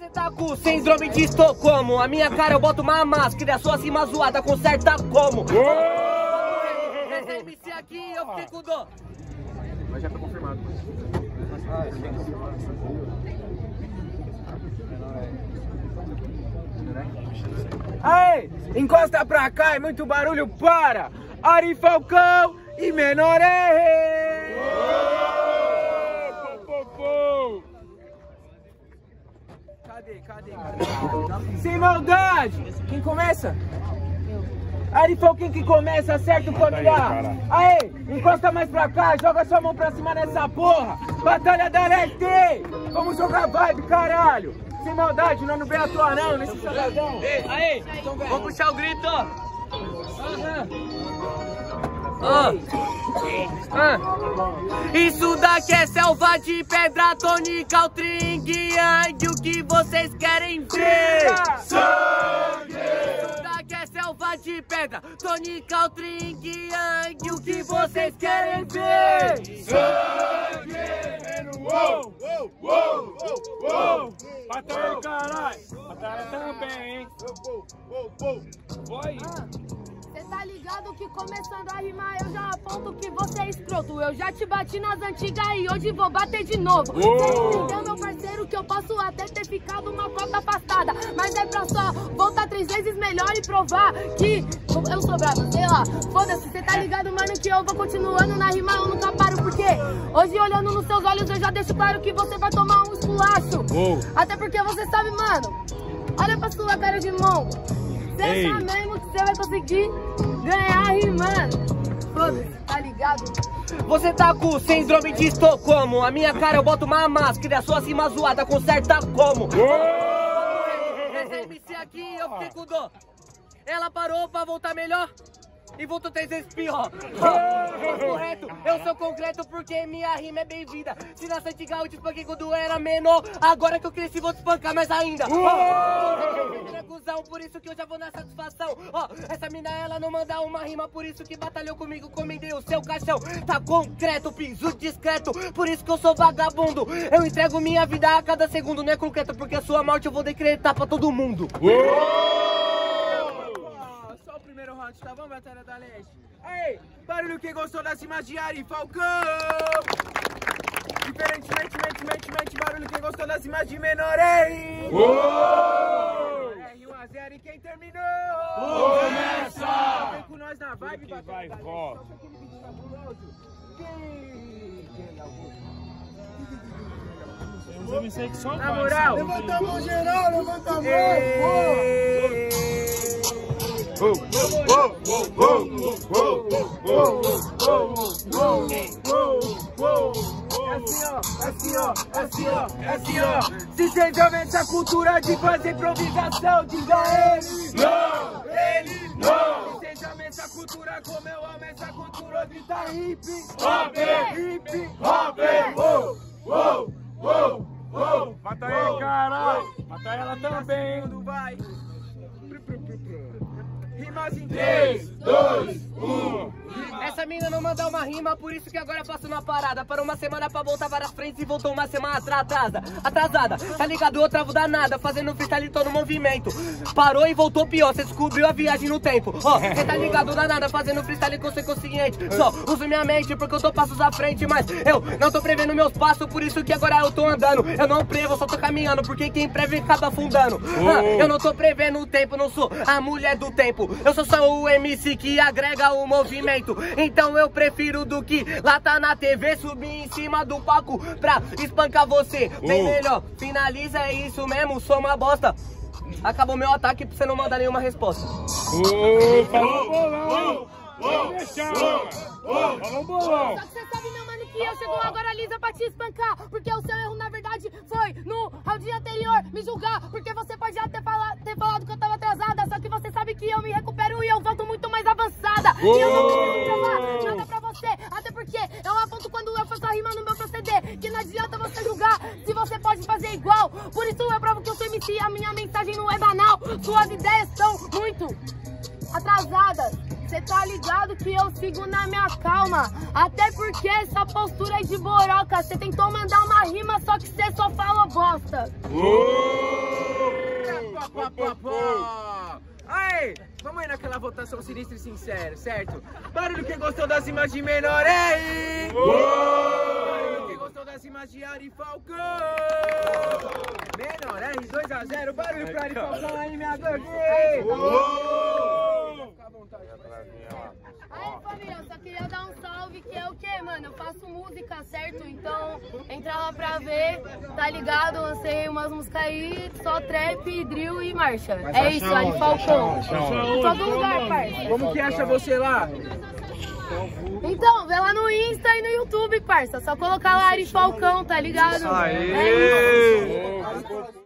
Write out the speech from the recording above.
Você tá com síndrome de Estocolmo. A minha cara eu boto uma máscara, a sua cima zoada conserta como? Esse MC aqui eu fiquei com dó. Mas já tá confirmado. Aê, encosta pra cá, é muito barulho, para! Ari Falcão e Menor R! Cadê? Sem maldade! Quem começa? Ari Falcão que começa, certo, família? Aê, encosta mais pra cá, joga sua mão pra cima nessa porra! Batalha da Leste! Vamos jogar vibe, caralho! Sem maldade, nós não vem atuar não, nesse sabadão! Aí, vou puxar o grito, ó! Isso daqui é selva de pedra, Tony Caltring Yang, o que vocês querem ver? Sangue! Isso daqui é selva de pedra, Tony Caltring Yang, o que vocês querem ver? Sangue! Uou! Batalha aí, caralho! Batalha também, hein? Vai! Cê tá ligado que começando a rimar eu já aponto que você é escroto. Eu já te bati nas antigas e hoje vou bater de novo. Cê entendeu, meu parceiro, que eu posso até ter ficado uma cota afastada, mas é pra só voltar 3 vezes melhor e provar que eu sou bravo, sei lá. Foda-se, cê tá ligado, mano, que eu vou continuando na rima, eu nunca paro. Porque hoje olhando nos seus olhos eu já deixo claro que você vai tomar um esculacho. Até porque você sabe, mano, olha pra sua cara de mongo. Você acha mesmo que você vai conseguir ganhar rimando? Foda-se, tá ligado? Você tá com síndrome de Estocolmo. A minha cara eu boto uma máscara, a sua cima zoada conserta como? Esse MC aqui eu fiquei com dó. Ela parou pra voltar melhor e voltou 3 vezes pior. Correto, eu sou concreto porque minha rima é bem-vinda. Se na antiga eu te espanquei quando era menor, agora que eu cresci vou te espancar mais ainda. Por isso que eu já vou na satisfação. Essa mina ela não manda uma rima, por isso que batalhou comigo, comendei o seu caixão. Tá concreto, piso discreto, por isso que eu sou vagabundo. Eu entrego minha vida a cada segundo, não é concreto, porque a sua morte eu vou decretar pra todo mundo. Tá bom, Batalha da Leste? Aí, barulho quem gostou das rimas de Ari Falcão! Diferentemente, barulho quem gostou das rimas de Menor R! R1-0 e quem terminou? Começa! Vem com nós na vibe, Batalha da Leste. Só aquele vídeo fabuloso. Na moral! Levanta a mão geral, levanta a mão! Assim ó. Se centra nessa cultura de fazer improvisação, diz a ele. Não, ele não. Se centra nessa cultura como eu amo essa cultura de tá hip hop. Mata aí, caralho. Mata ela também. Quando vai. Rimas em 3, 2, 1. Essa mina não manda uma rima, por isso que agora passa uma parada. Parou uma semana pra voltar várias frentes e voltou uma semana atrasada. Tá ligado? Eu travo danada, fazendo freestyle todo movimento. Parou e voltou pior, cê descobriu a viagem no tempo. Cê tá ligado danada, fazendo freestyle com seu consciente. Só uso minha mente porque eu tô passos à frente, mas eu não tô prevendo meus passos, por isso que agora eu tô andando. Eu não prevo, só tô caminhando, porque quem preve acaba afundando. Eu não tô prevendo o tempo, não sou a mulher do tempo. Eu sou só o MC que agrega o movimento. Então eu prefiro do que lá tá na TV subir em cima do palco pra espancar você. Bem melhor, finaliza, é isso mesmo, sou uma bosta. Acabou meu ataque pra você não mandar nenhuma resposta. Falou bolão! Falou bolão! Só que você sabe, meu mano, que eu chego agora lisa pra te espancar. Porque o seu erro, na verdade, foi no round anterior me julgar. Porque você pode já ter falado que eu tava atrasada. Só que você sabe que eu me recupero e eu volto muito mais avançada. E eu não preciso provar nada pra você. Até porque eu aponto quando eu faço a rima no meu proceder. Que não adianta você julgar se você pode fazer igual. Por isso eu provo que eu sou MC, a minha mensagem não é banal. Suas ideias são muito atrasadas. Cê tá ligado que eu sigo na minha calma. Até porque essa postura é de boroca. Cê tentou mandar uma rima, só que cê só falou bosta. Aê, vamos aí naquela votação sinistra e sincera, certo? Barulho quem gostou das rimas de menor aí! Barulho quem gostou das rimas de Ari Falcão! Menor R 2-0, barulho pra Ari Falcão aí, minha gordinha! Fica à vontade. Aí, família, eu só queria dar um salve, que é o quê, mano? Eu faço música, certo? Então, entra lá pra ver, tá ligado? Eu lancei umas músicas aí, só trap, drill e marcha. É isso, Ari Falcão. Em todo lugar, parça. Como que acha você lá? Então, vê lá no Insta e no YouTube, parça. Só colocar lá Ari Falcão, tá ligado? É isso.